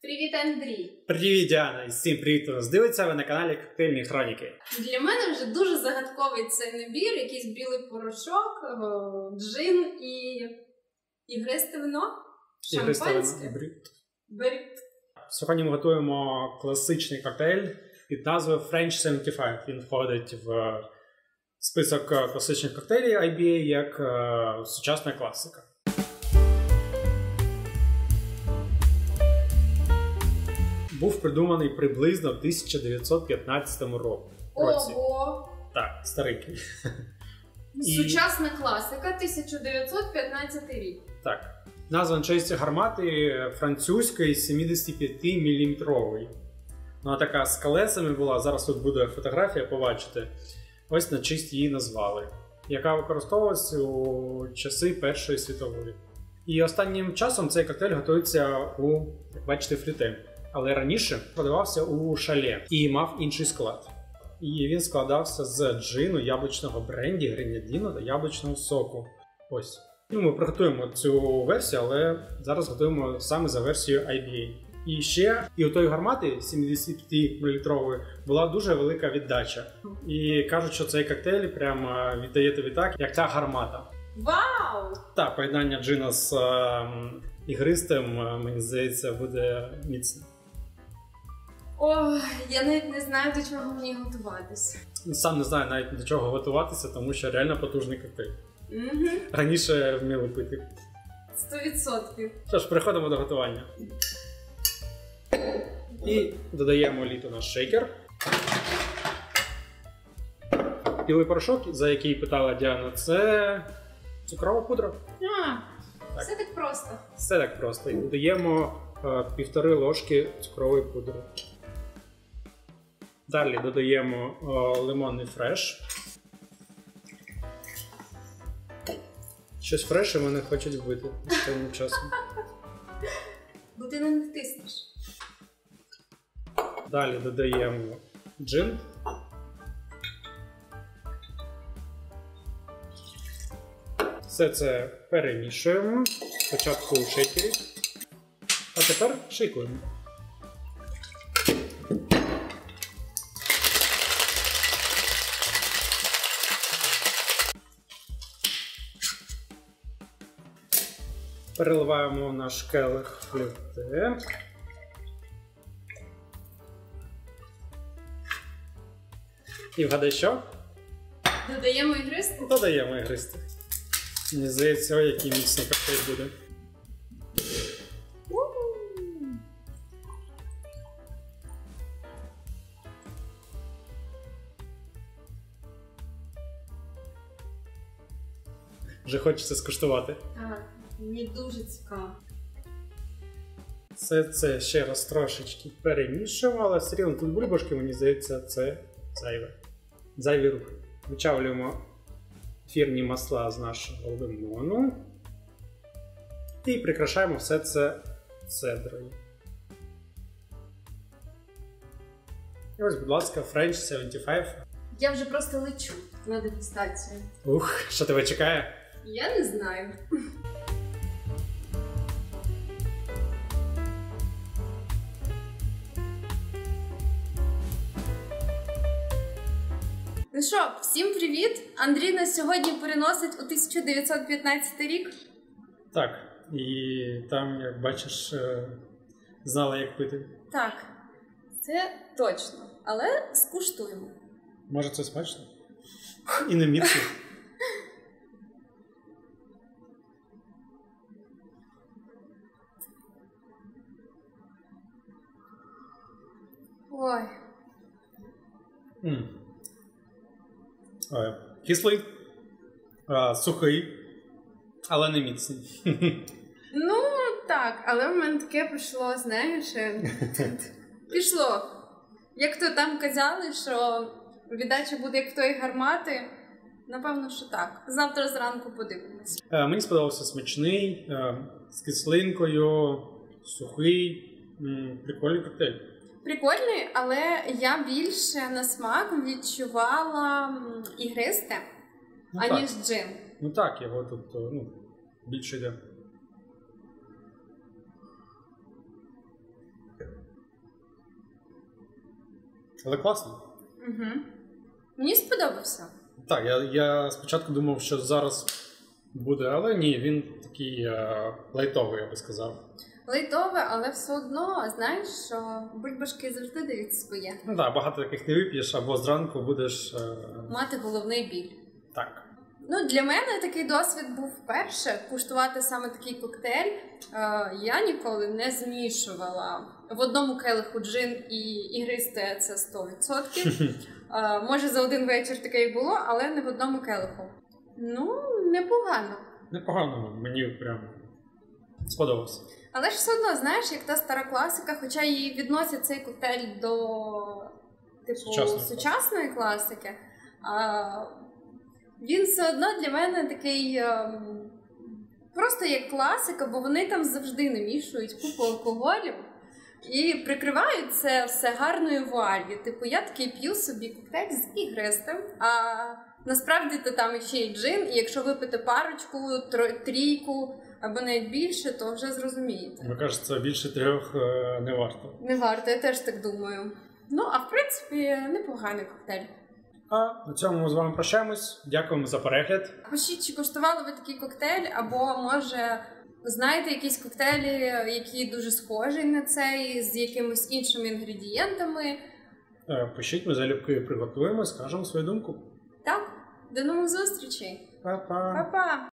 Привіт, Андрій! Привіт, Діана! І всім привіт, хто нас дивиться, ви на каналі Коктейльні Хроніки. Для мене вже дуже загадковий цей набір, якийсь білий порошок, джин і ігристе вино, шампанське. Брют. Сьогодні ми готуємо класичний коктейль під назвою French 75. Він входить в список класичних коктейлів IBA як сучасна класика. Був придуманий приблизно в 1915 році. Ого! Так, старенький. Сучасна класика, 1915 рік. Так. Назва на честь гармати французької 75-мм. Вона така з колесами була, зараз тут буде фотографія, побачите. Ось на честь її назвали. Яка використовувалася у часи Першої світової. І останнім часом цей коктейль готується у, як бачите, флюте. Але раніше продавався у шале і мав інший склад. І він складався з джину, яблучного бренді, гренадіну та яблучного соку. Ось. Ми приготуємо цю версію, але зараз готуємо саме за версією IBA. І ще, і у тої гармати 75-мл була дуже велика віддача. І кажуть, що цей коктейль прямо віддає тобі так, як ця гармата. Вау! Так, поєднання джина з ігристим, мені здається, буде міцне. Ой, я навіть не знаю, до чого мені готуватися. Сам не знаю навіть до чого готуватися, тому що реально потужний коктейль. Угу. Раніше вміли пити. 100%. Що ж, переходимо до готування. І додаємо лід у наш шейкер. Білий порошок, за який питала Діана, це цукрова пудра. Все так просто. Все так просто. І додаємо 1,5 ложки цукрової пудри. Далі додаємо лимонний фреш. Щось фреше мене хочуть вбити останнім часом. Бо ти не натиснеш. Далі додаємо джин. Все це перемішуємо. Спочатку у шейкері. А тепер шейкуємо. Переливаємо в наш келих флюте. І вгадай що? Додаємо ігристи? Додаємо ігристи. Мені здається, ой, який міцний коктейль буде. Вже хочеться скуштувати. Так, мені дуже цікаво. Все це ще раз трошечки перемішуємо, але все рівно тут бульбашки, мені здається, це зайве. Зайві рухи. Вичавлюємо ефірні масла з нашого лимону. І прикрашаємо все це цедрою. І ось, будь ласка, French 75. Я вже просто лечу на дегустацію. Ух, що тебе чекає? Я не знаю. Ну що, всім привіт! Андрій нас сьогодні переносить у 1915 рік. Так, і там, як бачиш, знала, як пити. Так, це точно. Але скуштуємо. Може, це смачно? І не міцно. Ой. Кислий, сухий, але не міцний. Ну, так, але в мене таке прийшло, знаєш, пішло. Як то там казали, що віддача буде як в тої гармати, напевно, що так. Завтра зранку подивимось. Мені сподобався смачний, з кислинкою, сухий, прикольний коктейль. Прикольний, але я більше на смак відчувала ігристе, аніж джин. Ну так, його тут більше йде. Але класно. Угу. Мені сподобався. Так, я спочатку думав, що зараз буде, але ні, він такий лайтовий, я би сказав. Лайтове, але все одно, знаєш, що бульбашки завжди дають своє. Ну так, багато таких не вип'єш, або зранку будеш... Мати головний біль. Так. Ну, для мене такий досвід був вперше. Куштувати саме такий коктейль. Я ніколи не змішувала в одному келиху джин і ігристе, це 100%. Може, за один вечір таке і було, але не в одному келиху. Ну, непогано. Непогано, мені прям сподобався. Але ж все одно, знаєш, як та стара класика, хоча і відносять цей коктейль до сучасної класики, він все одно для мене такий просто як класика, бо вони там завжди намішують купу алкоголю і прикривають це все гарною вуалью. Типу, я такий п'ю собі коктейль з ігристим, а насправді то там ще й джин, і якщо випити парочку, трійку, або навіть більше, то вже зрозумієте. Мені кажуть, це більше 3 не варто. Не варто, я теж так думаю. Ну, а в принципі, непоганий коктейль. А на цьому ми з вами прощаємось. Дякуємо за перегляд. Пишіть, чи куштували ви такий коктейль, або, може, знаєте якісь коктейлі, які дуже схожі на цей, з якимись іншими інгредієнтами. Пишіть, ми залюбки приготуємо, скажемо свою думку. Так, до нових зустрічей. Па-па. Па-па.